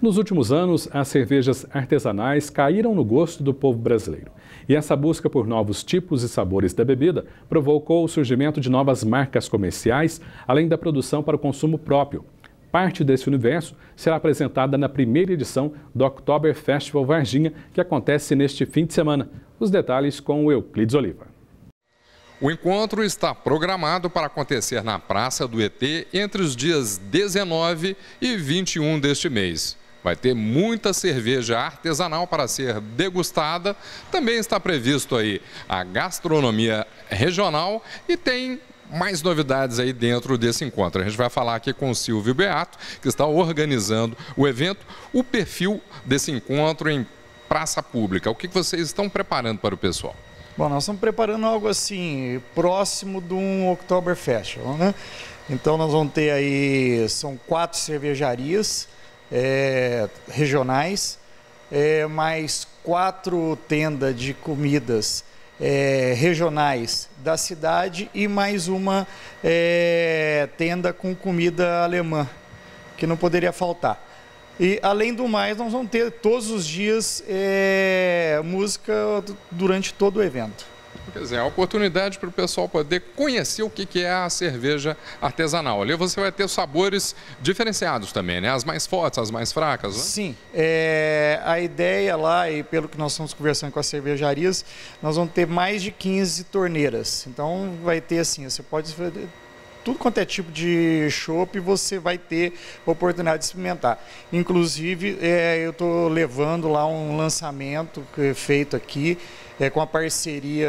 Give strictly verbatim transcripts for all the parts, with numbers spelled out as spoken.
Nos últimos anos, as cervejas artesanais caíram no gosto do povo brasileiro. E essa busca por novos tipos e sabores da bebida provocou o surgimento de novas marcas comerciais, além da produção para o consumo próprio. Parte desse universo será apresentada na primeira edição do Oktober Festival Varginha, que acontece neste fim de semana. Os detalhes com o Euclides Oliva. O encontro está programado para acontecer na Praça do E T entre os dias dezenove e vinte e um deste mês. Vai ter muita cerveja artesanal para ser degustada. Também está previsto aí a gastronomia regional e tem mais novidades aí dentro desse encontro. A gente vai falar aqui com o Silvio Beato, que está organizando o evento, o perfil desse encontro em praça pública. O que vocês estão preparando para o pessoal? Bom, nós estamos preparando algo assim, próximo de um Oktober Festival, né? Então nós vamos ter aí, são quatro cervejarias é, regionais, é, mais quatro tendas de comidas é, regionais da cidade e mais uma é, tenda com comida alemã, que não poderia faltar. E, além do mais, nós vamos ter todos os dias é, música durante todo o evento. Quer dizer, é a oportunidade para o pessoal poder conhecer o que é a cerveja artesanal. Ali você vai ter sabores diferenciados também, né? As mais fortes, as mais fracas, né? Sim. É, a ideia lá, e pelo que nós estamos conversando com as cervejarias, nós vamos ter mais de quinze torneiras. Então, vai ter assim, você pode... Tudo quanto é tipo de chopp você vai ter oportunidade de experimentar. Inclusive, é, eu estou levando lá um lançamento feito aqui, é, com a parceria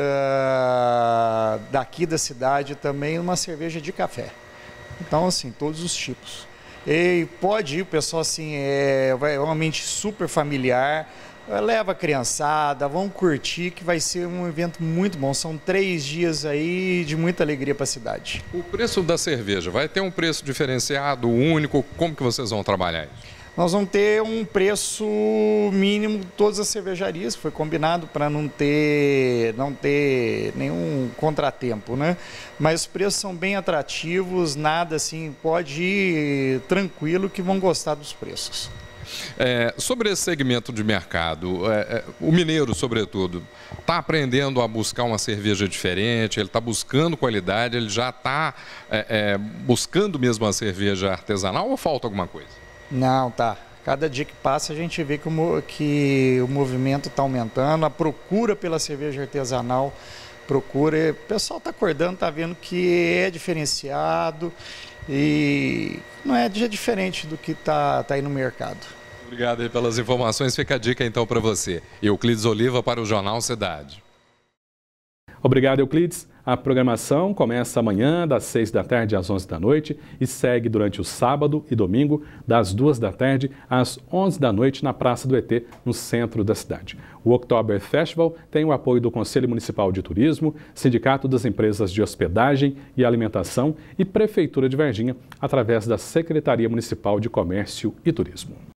daqui da cidade também, uma cerveja de café. Então, assim, todos os tipos. E pode ir, o pessoal assim, é, é um ambiente super familiar. Leva a criançada, vão curtir, que vai ser um evento muito bom. São três dias aí de muita alegria para a cidade. O preço da cerveja vai ter um preço diferenciado, único? Como que vocês vão trabalhar isso? Nós vamos ter um preço mínimo de todas as cervejarias, foi combinado para não ter, não ter nenhum contratempo, né? Mas os preços são bem atrativos, nada assim, pode ir tranquilo que vão gostar dos preços. É, sobre esse segmento de mercado, é, é, o mineiro, sobretudo, está aprendendo a buscar uma cerveja diferente, ele está buscando qualidade, ele já está é, é, buscando mesmo a cerveja artesanal ou falta alguma coisa? Não, tá. Cada dia que passa a gente vê que o, que o movimento está aumentando, a procura pela cerveja artesanal, procura, o pessoal está acordando, está vendo que é diferenciado e não é diferente do que está tá aí no mercado. Obrigado aí pelas informações. Fica a dica então para você. Euclides Oliva para o Jornal Cidade. Obrigado, Euclides. A programação começa amanhã, das seis da tarde às onze da noite e segue durante o sábado e domingo, das duas da tarde às onze da noite, na Praça do E T, no centro da cidade. O Oktober Festival tem o apoio do Conselho Municipal de Turismo, Sindicato das Empresas de Hospedagem e Alimentação e Prefeitura de Varginha, através da Secretaria Municipal de Comércio e Turismo.